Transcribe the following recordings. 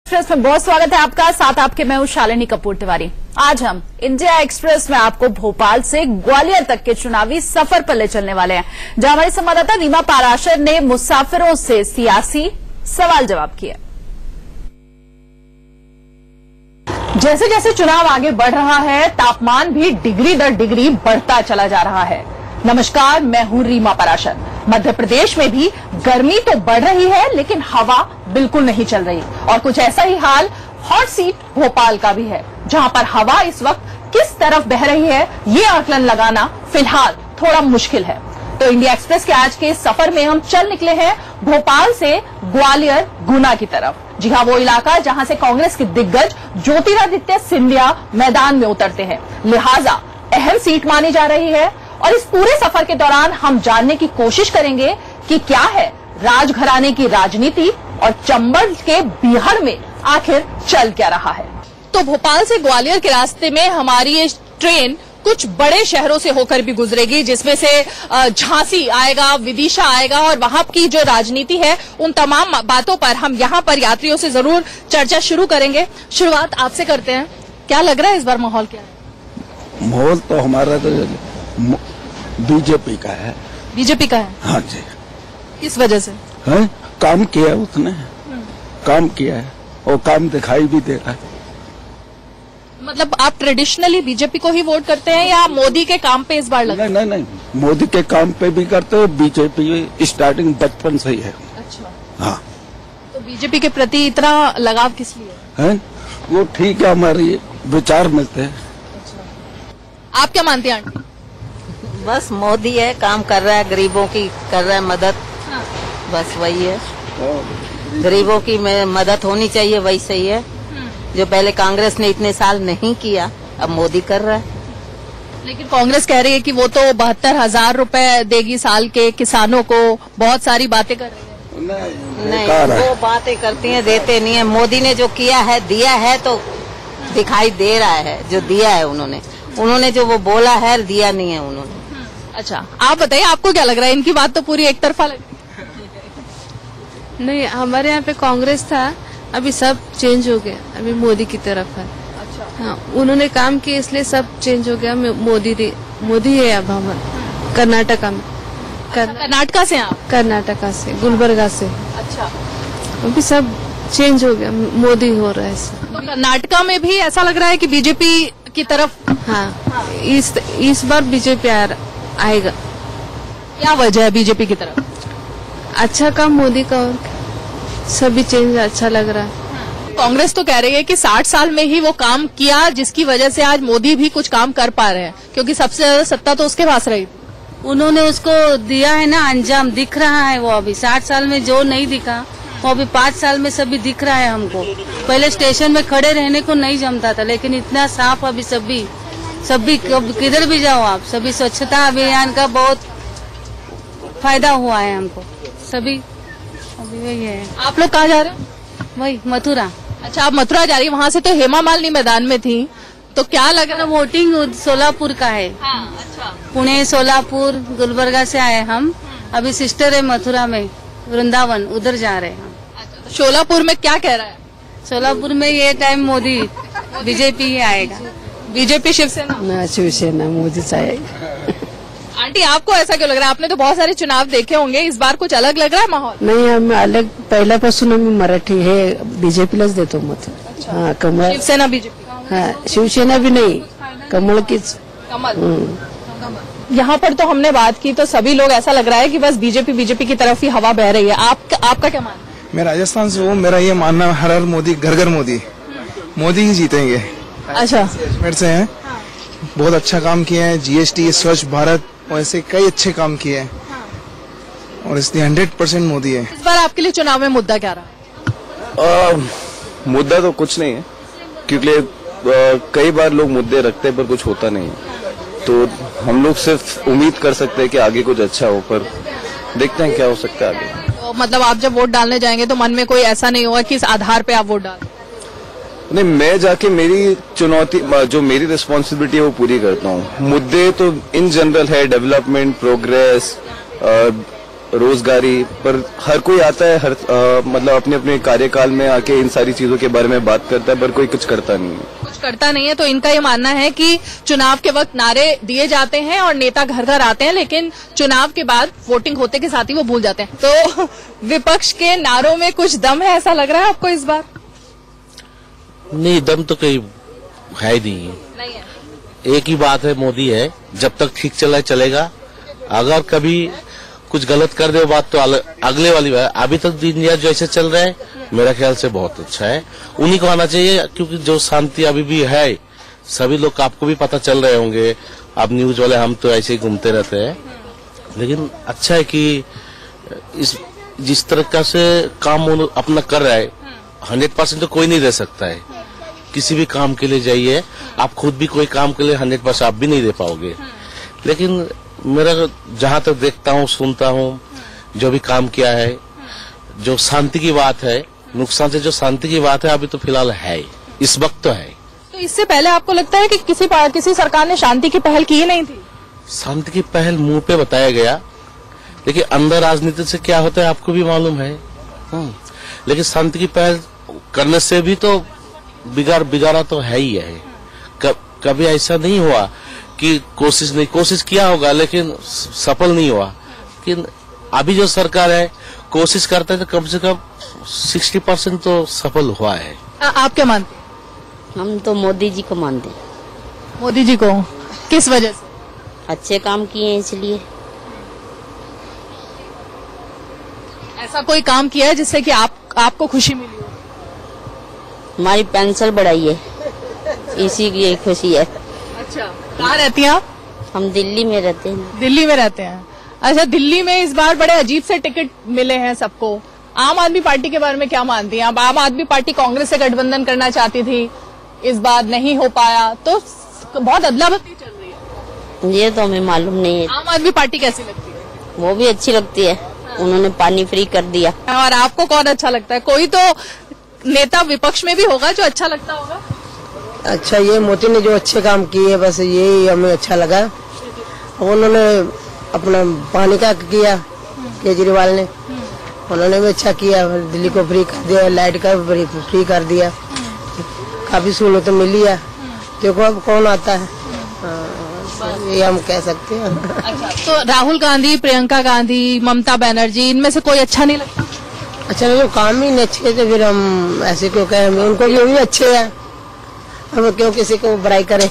Express में बहुत स्वागत है आपका। साथ आपके मैं हूं शालिनी कपूर तिवारी। आज हम इंडिया एक्सप्रेस में आपको भोपाल से ग्वालियर तक के चुनावी सफर पर ले चलने वाले हैं, जहां हमारे संवाददाता रीमा पाराशर ने मुसाफिरों से सियासी सवाल जवाब किए। जैसे जैसे चुनाव आगे बढ़ रहा है, तापमान भी डिग्री दर डिग्री बढ़ता चला जा रहा है। नमस्कार, मैं हूं रीमा पाराशर। मध्य प्रदेश में भी गर्मी तो बढ़ रही है, लेकिन हवा बिल्कुल नहीं चल रही और कुछ ऐसा ही हाल हॉट सीट भोपाल का भी है, जहां पर हवा इस वक्त किस तरफ बह रही है ये आकलन लगाना फिलहाल थोड़ा मुश्किल है। तो इंडिया एक्सप्रेस के आज के सफर में हम चल निकले हैं भोपाल से ग्वालियर गुना की तरफ। जी हां, वो इलाका जहां से कांग्रेस के दिग्गज ज्योतिरादित्य सिंधिया मैदान में उतरते हैं, लिहाजा अहम सीट मानी जा रही है। और इस पूरे सफर के दौरान हम जानने की कोशिश करेंगे कि क्या है राजघराने की राजनीति और चंबल के बिहार में आखिर चल क्या रहा है। तो भोपाल से ग्वालियर के रास्ते में हमारी ये ट्रेन कुछ बड़े शहरों से होकर भी गुजरेगी, जिसमें से झांसी आएगा, विदिशा आएगा और वहां की जो राजनीति है उन तमाम बातों पर हम यहां पर यात्रियों से जरूर चर्चा शुरू करेंगे। शुरुआत आपसे करते हैं, क्या लग रहा है इस बार माहौल क्या है? माहौल तो हमारा तो बीजेपी का है। बीजेपी का है? हाँ जी। किस वजह से? है? काम किया उसने, काम किया है और काम दिखाई भी दे रहा है। मतलब आप ट्रेडिशनली बीजेपी को ही वोट करते हैं या मोदी के काम पे इस बार लगा? नहीं, मोदी के काम पे भी करते हो। बीजेपी स्टार्टिंग बचपन से ही है। अच्छा। हाँ, तो बीजेपी के प्रति इतना लगाव किस लिए है? वो ठीक है, हमारे विचार मिलते हैं। अच्छा। आप क्या मानते हैं आंटी? बस मोदी है, काम कर रहा है, गरीबों की कर रहा है मदद। हाँ। बस वही है, गरीबों की मदद होनी चाहिए, वही सही है। जो पहले कांग्रेस ने इतने साल नहीं किया, अब मोदी कर रहा है। लेकिन कांग्रेस कह रही है कि वो तो 72,000 रुपए देगी साल के किसानों को, बहुत सारी बातें कर रही है। नहीं, वो बातें करती हैं, देते नहीं है। मोदी ने जो किया है, दिया है तो दिखाई दे रहा है। जो दिया है उन्होंने जो वो बोला है, दिया नहीं है उन्होंने। अच्छा, आप बताइए, आपको क्या लग रहा है? इनकी बात तो पूरी एक तरफा लग रही है। नहीं, हमारे यहाँ पे कांग्रेस था, अभी सब चेंज हो गया, अभी मोदी की तरफ है। अच्छा। हाँ, उन्होंने काम किया इसलिए सब चेंज हो गया। मोदी है अब हमारे कर्नाटका में। कर्नाटका से आप? कर्नाटका से, गुलबर्गा से। अच्छा। अभी सब चेंज हो गया, मोदी हो रहा है। तो कर्नाटका में भी ऐसा लग रहा है कि बीजेपी की तरफ? हाँ, इस बार बीजेपी आएगा। क्या वजह है बीजेपी की तरफ? अच्छा काम मोदी का और सभी चेंज अच्छा लग रहा है। कांग्रेस तो कह रही है कि 60 साल में ही वो काम किया, जिसकी वजह से आज मोदी भी कुछ काम कर पा रहे हैं, क्योंकि सबसे ज्यादा सत्ता तो उसके पास रही। उन्होंने उसको दिया है ना, अंजाम दिख रहा है। वो अभी 60 साल में जो नहीं दिखा, वो अभी 5 साल में सभी दिख रहा है हमको। पहले स्टेशन में खड़े रहने को नहीं जमता था, लेकिन इतना साफ अभी सभी किधर भी जाओ आप, सभी स्वच्छता अभियान का बहुत फायदा हुआ है हमको। सभी अभी वही है। आप लोग कहाँ जा रहे हैं? वही मथुरा। अच्छा, आप मथुरा जा रही है। वहाँ से तो हेमा मालिनी मैदान में थी, तो क्या लग रहा? वोटिंग सोलापुर का है। हाँ, अच्छा। पुणे, सोलापुर, गुलबर्गा से आए हम। अभी सिस्टर है मथुरा में, वृंदावन, उधर जा रहे हैं हम। अच्छा, तो सोलापुर में क्या कह रहा है? सोलापुर में ये टाइम मोदी बीजेपी ही आएगा। बीजेपी शिवसेना? शिवसेना मोदी से आएगा। आंटी, आपको ऐसा क्यों लग रहा है? आपने तो बहुत सारे चुनाव देखे होंगे, इस बार कुछ अलग लग रहा है माहौल? नाही, आम्ही अलग पहिल्यापासून आम्ही मराठी हे बीजेपीलाच देतो मत। अच्छा। हाँ, कमळ। शिवसेना बीजेपी? हाँ, शिवसेना भी नहीं, कमल कीच। कमल। यहाँ पर तो हमने बात की तो सभी लोग ऐसा लग रहा है कि बस बीजेपी की तरफ ही हवा बह रही है। आपका क्या मानना है? मैं राजस्थान से हूँ, मेरा ये मानना है हर मोदी, घर घर मोदी ही जीतेंगे। अच्छा। अजमेर से हैं, बहुत अच्छा काम किया है। जीएसटी, स्वच्छ भारत और ऐसे कई अच्छे काम किए हैं और इसलिए 100% मोदी है। इस बार आपके लिए चुनाव में मुद्दा क्या रहा? मुद्दा तो कुछ नहीं है, क्योंकि कई बार लोग मुद्दे रखते हैं पर कुछ होता नहीं है। तो हम लोग सिर्फ उम्मीद कर सकते हैं कि आगे कुछ अच्छा हो, पर देखते हैं क्या हो सकता है आगे। तो मतलब आप जब वोट डालने जाएंगे तो मन में कोई ऐसा नहीं होगा कि इस आधार पे आप वोट डालें? नहीं, मैं जाके मेरी चुनौती, जो मेरी रिस्पॉन्सिबिलिटी है वो पूरी करता हूँ। मुद्दे तो इन जनरल है, डेवलपमेंट, प्रोग्रेस, रोजगारी पर हर कोई आता है, मतलब अपने अपने कार्यकाल में आके इन सारी चीजों के बारे में बात करता है, पर कोई कुछ करता नहीं है। कुछ करता नहीं है। तो इनका ये मानना है कि चुनाव के वक्त नारे दिए जाते हैं और नेता घर घर आते हैं, लेकिन चुनाव के बाद वोटिंग होते के साथ ही वो भूल जाते हैं। तो विपक्ष के नारों में कुछ दम है, ऐसा लग रहा है आपको इस बार? नहीं, दम तो कहीं है ही नहीं है। एक ही बात है, मोदी है, जब तक ठीक चलेगा। अगर कभी कुछ गलत कर दे बात तो अगले वाली बात। अभी तक इंडिया जैसे चल रहा है मेरा ख्याल से बहुत अच्छा है, उन्हीं को आना चाहिए, क्योंकि जो शांति अभी भी है, सभी लोग आपको भी पता चल रहे होंगे, आप न्यूज वाले, हम तो ऐसे ही घूमते रहते हैं, लेकिन अच्छा है कि जिस तरह से काम अपना कर रहा है 100% तो कोई नहीं दे सकता है। किसी भी काम के लिए जाइए, आप खुद भी कोई काम के लिए 100% आप भी नहीं दे पाओगे, लेकिन मेरा जहां तक देखता हूं, सुनता हूं, जो भी काम किया है, जो शांति की बात है, नुकसान से जो शांति की बात है अभी तो फिलहाल है, इस वक्त तो है। तो इससे पहले आपको लगता है कि किसी सरकार ने शांति की पहल की ही नहीं थी? शांति की पहल मुंह पे बताया गया, लेकिन अंदर राजनीति से क्या होता है आपको भी मालूम है। लेकिन शांति की पहल करने से भी तो बिगाड़ा तो है ही है। कभी ऐसा नहीं हुआ कि कोशिश किया होगा लेकिन सफल नहीं हुआ। लेकिन अभी जो सरकार है कोशिश करता है तो कम से कम 60% तो सफल हुआ है। आप क्या मानते हैं? हम तो मोदी जी को मानते हैं। मोदी जी को किस वजह से? अच्छे काम किए हैं इसलिए। ऐसा कोई काम किया है जिससे कि आपको खुशी मिली हो? हमारी पेंशन बढ़ाई है, इसी की खुशी है। अच्छा, कहाँ रहती हैं आप? हम दिल्ली में रहते हैं। दिल्ली में रहते हैं। अच्छा, दिल्ली में इस बार बड़े अजीब से टिकट मिले हैं सबको। आम आदमी पार्टी के बारे में क्या मानती हैं? अब आम आदमी पार्टी कांग्रेस से गठबंधन करना चाहती थी, इस बार नहीं हो पाया, तो बहुत अदला बदली चल रही है। ये तो हमें मालूम नहीं है। आम आदमी पार्टी कैसी लगती है? वो भी अच्छी लगती है, उन्होंने पानी फ्री कर दिया। और आपको कौन अच्छा लगता है? कोई तो नेता विपक्ष में भी होगा जो अच्छा लगता होगा। अच्छा, ये मोदी ने जो अच्छे काम किए बस यही हमें अच्छा लगा। उन्होंने अपना पानी का किया, केजरीवाल ने, उन्होंने भी अच्छा किया, दिल्ली को फ्री कर दिया, लाइट का भी फ्री कर दिया, काफी सहूलत मिली है। देखो अब कौन आता है, ये हम कह सकते हैं। अच्छा, तो राहुल गांधी, प्रियंका गांधी, ममता बनर्जी, इनमें से कोई अच्छा नहीं लगता? अच्छा, जो काम ही नहीं अच्छे थे फिर हम ऐसे क्यों कहें? उनको भी अच्छे हैं, हम क्यों किसी को बुराई करें।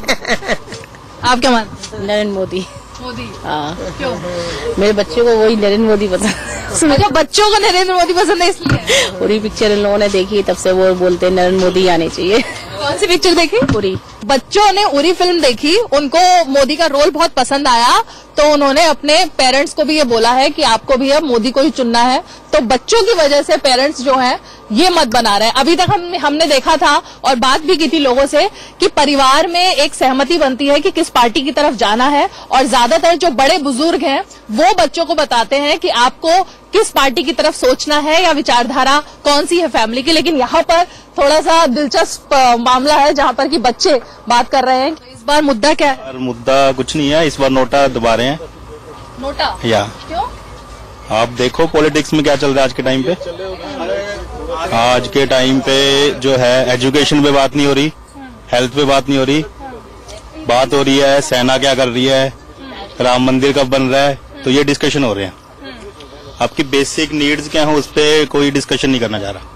आप क्या मानते हैं? नरेंद्र मोदी। मोदी? हाँ। क्यों? मेरे बच्चों को वही नरेंद्र मोदी पसंद। अच्छा, बच्चों को नरेंद्र मोदी पसंद है इसलिए? पूरी पिक्चर इन लोगों ने देखी, तब से वो बोलते हैं नरेंद्र मोदी आने चाहिए। कौन सी पिक्चर देखी? पूरी। बच्चों ने उरी फिल्म देखी, उनको मोदी का रोल बहुत पसंद आया, तो उन्होंने अपने पेरेंट्स को भी ये बोला है कि आपको भी अब मोदी को ही चुनना है। तो बच्चों की वजह से पेरेंट्स जो हैं ये मत बना रहे हैं। अभी तक हमने देखा था और बात भी की थी लोगों से कि परिवार में एक सहमति बनती है कि किस पार्टी की तरफ जाना है, और ज्यादातर जो बड़े बुजुर्ग हैं वो बच्चों को बताते हैं कि आपको किस पार्टी की तरफ सोचना है या विचारधारा कौन सी है फैमिली की। लेकिन यहाँ पर थोड़ा सा दिलचस्प मामला है जहाँ पर कि बच्चे बात कर रहे हैं। इस बार मुद्दा क्या है? मुद्दा कुछ नहीं है, इस बार नोटा दबा रहे हैं। नोटा? या क्यों? आप देखो पॉलिटिक्स में क्या चल रहा है आज के टाइम पे। आज के टाइम पे जो है एजुकेशन पे बात नहीं हो रही, हेल्थ पे बात नहीं हो रही, बात हो रही है सेना क्या कर रही है, राम मंदिर कब बन रहा है, तो ये डिस्कशन हो रहे हैं। आपकी बेसिक नीड्स क्या है उस पर कोई डिस्कशन नहीं करना चाह रहा।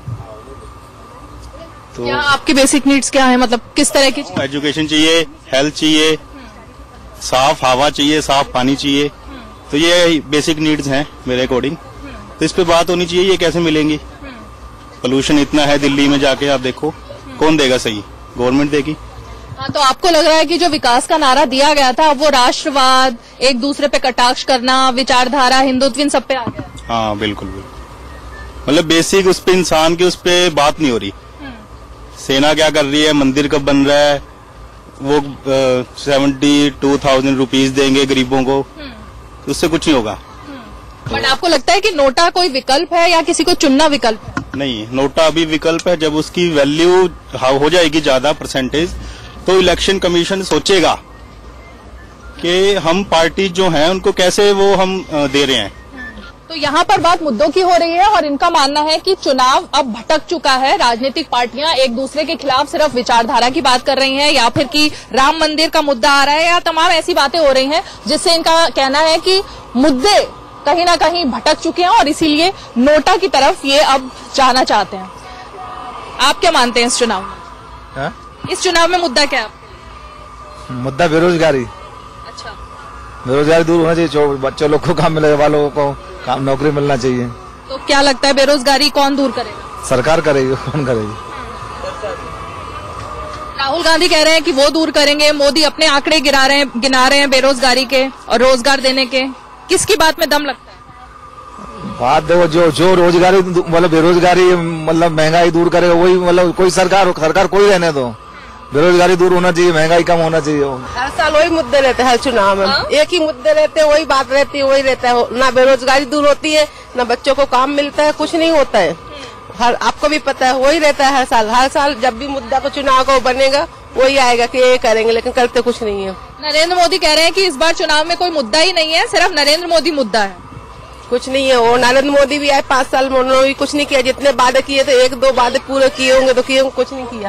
तो क्या आपकी बेसिक नीड्स क्या है? मतलब किस तरह की? एजुकेशन चाहिए, हेल्थ चाहिए, साफ हवा चाहिए, साफ पानी चाहिए, तो ये बेसिक नीड्स हैं मेरे अकॉर्डिंग। तो इस पे बात होनी चाहिए, ये कैसे मिलेंगी? पोल्यूशन इतना है दिल्ली में, जाके आप देखो, कौन देगा सही? गवर्नमेंट देगी। हाँ, तो आपको लग रहा है कि जो विकास का नारा दिया गया था वो राष्ट्रवाद, एक दूसरे पे कटाक्ष करना, विचारधारा, हिंदुत्व, इन सब पे आ गया? हाँ बिल्कुल बिल्कुल, मतलब बेसिक उस पे इंसान की उस पे बात नहीं हो रही। सेना क्या कर रही है, मंदिर कब बन रहा है, वो 72,000 रुपीज देंगे गरीबों को, तो उससे कुछ नहीं होगा। बट आपको लगता है कि नोटा कोई विकल्प है या किसी को चुनना विकल्प है? नहीं, नोटा अभी विकल्प है। जब उसकी वैल्यू हो जाएगी ज्यादा परसेंटेज, तो इलेक्शन कमीशन सोचेगा कि हम पार्टी जो हैं उनको कैसे वो हम दे रहे हैं। तो यहाँ पर बात मुद्दों की हो रही है और इनका मानना है कि चुनाव अब भटक चुका है। राजनीतिक पार्टियां एक दूसरे के खिलाफ सिर्फ विचारधारा की बात कर रही हैं या फिर कि राम मंदिर का मुद्दा आ रहा है या तमाम ऐसी बातें हो रही हैं जिससे इनका कहना है कि मुद्दे कहीं ना कहीं भटक चुके हैं और इसीलिए नोटा की तरफ ये अब जाना चाहते हैं। आप क्या मानते हैं इस चुनाव में? इस चुनाव में मुद्दा क्या है? मुद्दा बेरोजगारी। अच्छा, बेरोजगारी दूर होना चाहिए, जो बच्चों लोग को काम मिले, वालों को काम नौकरी मिलना चाहिए। तो क्या लगता है बेरोजगारी कौन दूर करेगा? सरकार करेगी, कौन करेगी? राहुल गांधी कह रहे हैं कि वो दूर करेंगे, मोदी अपने आंकड़े गिना रहे हैं बेरोजगारी के और रोजगार देने के। किसकी बात में दम लगता है? बात देखो, जो रोजगारी मतलब बेरोजगारी मतलब महंगाई दूर करेगा वही, मतलब कोई सरकार कोई रहने दो, बेरोजगारी दूर होना चाहिए, महंगाई कम होना चाहिए। हर साल वही मुद्दे रहते हैं, हर चुनाव में एक ही मुद्दे रहते हैं, वही बात रहती है, वही रहता है। ना बेरोजगारी दूर होती है, ना बच्चों को काम मिलता है, कुछ नहीं होता है। हर आपको भी पता है, वही रहता है हर साल जब भी मुद्दा को चुनाव को बनेगा वही आएगा कि ये करेंगे, लेकिन करते कुछ नहीं है। नरेंद्र मोदी कह रहे हैं कि इस बार चुनाव में कोई मुद्दा ही नहीं है, सिर्फ नरेंद्र मोदी मुद्दा है। कुछ नहीं है, वो नरेंद्र मोदी भी आए 5 साल में, उन्होंने भी कुछ नहीं किया। जितने वादे किए थे 1-2 वादे पूरे किए होंगे तो किए होंगे, कुछ नहीं किया।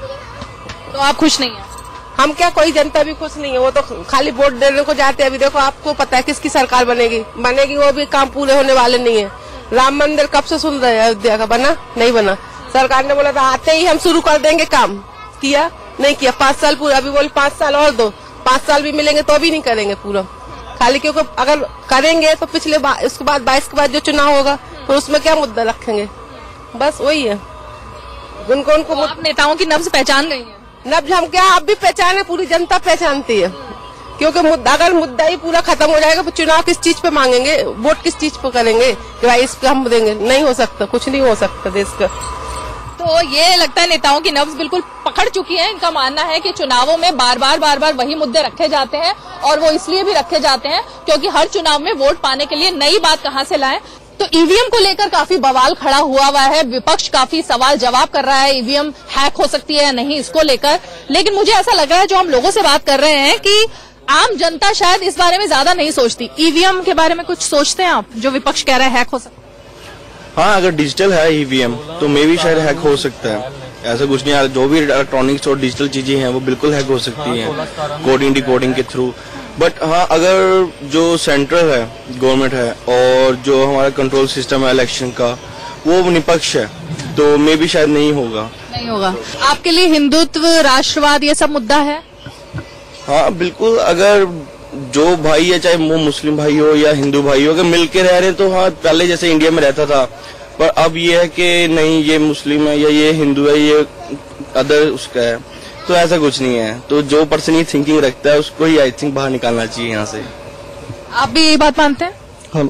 तो आप खुश नहीं है? हम क्या, कोई जनता भी खुश नहीं है, वो तो खाली वोट देने को जाते हैं। अभी देखो आपको पता है किसकी सरकार बनेगी, वो भी काम पूरे होने वाले नहीं है। राम मंदिर कब से सुन रहे हैं, अयोध्या का बना नहीं बना? सरकार ने बोला था आते ही हम शुरू कर देंगे काम, किया नहीं किया। 5 साल पूरा, अभी बोले 5 साल और दो, 5 साल भी मिलेंगे तो भी नहीं करेंगे पूरा, खाली क्योंकि अगर करेंगे तो पिछले उसके बाद 22 के बाद जो चुनाव होगा तो उसमें क्या मुद्दा रखेंगे, बस वही है। उनको आप नेताओं की नब्ज पहचान गई है? नब्ज हम क्या, आप भी पहचाने, पूरी जनता पहचानती है। क्योंकि अगर मुद्दा ही पूरा खत्म हो जाएगा तो चुनाव किस चीज पे मांगेंगे, वोट किस चीज पे करेंगे कि भाई इस पे हम देंगे? नहीं हो सकता, कुछ नहीं हो सकता देश का। तो ये लगता है नेताओं की नब्ज बिल्कुल पकड़ चुकी है। इनका मानना है कि चुनावों में बार बार वही मुद्दे रखे जाते हैं और वो इसलिए भी रखे जाते हैं क्योंकि हर चुनाव में वोट पाने के लिए नई बात कहां से लाएं। तो ईवीएम को लेकर काफी बवाल खड़ा हुआ है, विपक्ष काफी सवाल जवाब कर रहा है, ईवीएम हैक हो सकती है या नहीं इसको लेकर। लेकिन मुझे ऐसा लग रहा है, जो हम लोगों से बात कर रहे हैं, कि आम जनता शायद इस बारे में ज्यादा नहीं सोचती। ईवीएम के बारे में कुछ सोचते हैं आप, जो विपक्ष कह रहा है हैक हो सकता है? हाँ, अगर डिजिटल है ईवीएम तो मे भी शायद हैक हो सकता है। ऐसा कुछ नहीं है, जो भी इलेक्ट्रॉनिक्स और डिजिटल चीजें हैं वो बिल्कुल हैक हो सकती हैं कोडिंग डिकोडिंग के थ्रू। बट हाँ, अगर जो सेंट्रल है, गवर्नमेंट है, और जो हमारा कंट्रोल सिस्टम है इलेक्शन का, वो निष्पक्ष है, तो मे भी शायद नहीं होगा। आपके लिए हिंदुत्व, राष्ट्रवाद ये सब मुद्दा है? हाँ बिल्कुल, अगर जो भाई है, चाहे वो मुस्लिम भाई हो या हिंदू भाई हो, अगर मिलके रह रहे तो हाँ, पहले जैसे इंडिया में रहता था। पर अब ये है कि नहीं, ये मुस्लिम है या ये हिंदू है, ये अदर उसका है, तो ऐसा कुछ नहीं है। तो जो पर्सन ये थिंकिंग रखता है उसको ही आई थिंक बाहर निकालना चाहिए यहाँ से। आप भी यही बात मानते हैं? हम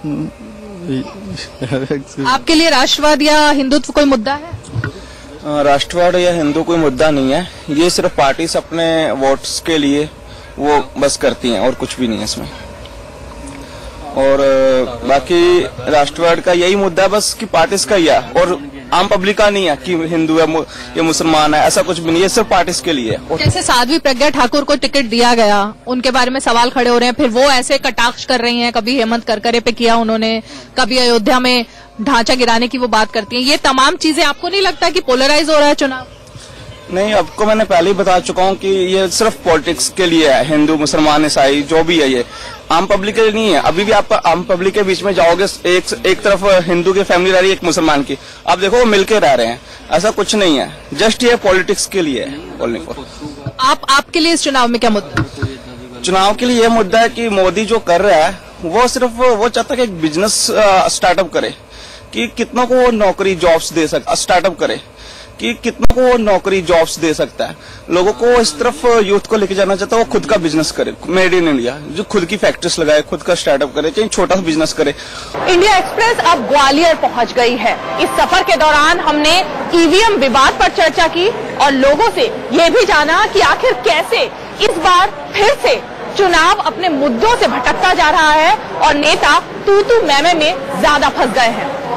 आपके लिए राष्ट्रवाद या हिंदुत्व कोई मुद्दा है? राष्ट्रवाद या हिंदू कोई मुद्दा नहीं है, ये सिर्फ पार्टीज अपने वोट्स के लिए वो बस करती हैं और कुछ भी नहीं है इसमें। और बाकी राष्ट्रवाद का यही मुद्दा बस कि पार्टीज का ही है और आम पब्लिक का नहीं है कि हिंदू है या मुसलमान है, ऐसा कुछ भी नहीं है, सिर्फ पार्टीज के लिए। जैसे साध्वी प्रज्ञा ठाकुर को टिकट दिया गया, उनके बारे में सवाल खड़े हो रहे हैं, फिर वो ऐसे कटाक्ष कर रही हैं, कभी हेमंत करकरे पे किया उन्होंने, कभी अयोध्या में ढांचा गिराने की वो बात करती हैं। ये तमाम चीजें आपको नहीं लगता कि पोलराइज हो रहा है चुनाव? नहीं, आपको मैंने पहले ही बता चुका हूँ कि ये सिर्फ पॉलिटिक्स के लिए है, हिंदू मुसलमान ईसाई जो भी है, ये आम पब्लिक के लिए नहीं है। अभी भी आप आम पब्लिक के बीच में जाओगे, एक तरफ हिंदू की फैमिली रह रही है, एक मुसलमान की, आप देखो वो मिलके रह रहे हैं, ऐसा कुछ नहीं है, जस्ट ये पॉलिटिक्स के लिए है। आपके लिए इस चुनाव में क्या मुद्दा? चुनाव के लिए ये मुद्दा है कि मोदी जो कर रहा है वो सिर्फ वो चाहता है कि एक बिजनेस स्टार्टअप करे, कि कितनों को वो नौकरी जॉब्स दे सकता, स्टार्टअप करे कि कितनों को वो नौकरी जॉब्स दे सकता है, लोगों को इस तरफ यूथ को लेके जाना चाहता है, वो खुद का बिजनेस करे, मेड इन इंडिया, जो खुद की फैक्ट्रीज लगाए, खुद का स्टार्टअप करे, चाहे छोटा सा बिजनेस करे। इंडिया एक्सप्रेस अब ग्वालियर पहुंच गई है। इस सफर के दौरान हमने ईवीएम विवाद पर चर्चा की और लोगों से ये भी जाना कि आखिर कैसे इस बार फिर से चुनाव अपने मुद्दों से भटकता जा रहा है और नेता तू मैं में ज्यादा फंस गए हैं।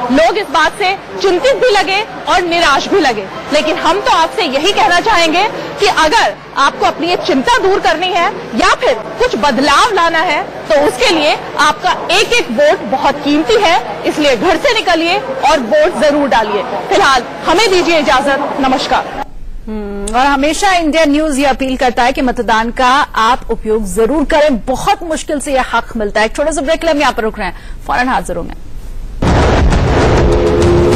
लोग इस बात से चिंतित भी लगे और निराश भी लगे। लेकिन हम तो आपसे यही कहना चाहेंगे कि अगर आपको अपनी ये चिंता दूर करनी है या फिर कुछ बदलाव लाना है तो उसके लिए आपका एक एक वोट बहुत कीमती है, इसलिए घर से निकलिए और वोट जरूर डालिए। फिलहाल हमें दीजिए इजाजत, नमस्कार। और हमेशा इंडिया न्यूज ये अपील करता है कि मतदान का आप उपयोग जरूर करें, बहुत मुश्किल से यह हक मिलता है। एक छोटा सा ब्रेक ले हम यहाँ पर रुक रहे हैं, फौरन हाजिर होंगे।